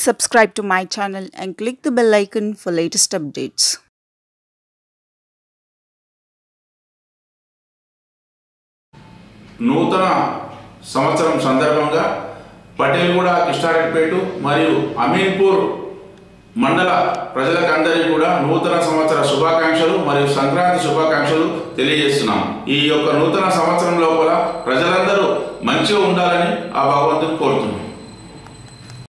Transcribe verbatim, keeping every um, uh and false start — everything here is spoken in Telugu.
subscribe to my channel and click the bell icon for latest updates. నూతన సంవత్సరం సందర్భంగా పటేల్గూడ కిస్టారెడ్డిపేట మరియు అమీన్పూర్ మండల ప్రజలకందరికీ కూడా నూతన సంవత్సర శుభాకాంక్షలు మరియు సంక్రాంతి శుభాకాంక్షలు తెలియజేస్తున్నాం. ఈ యొక్క నూతన సంవత్సరం లోపల ప్రజలందరూ మంచిగా ఉండాలని ఆ భగవంతుని కోరుతున్నాం.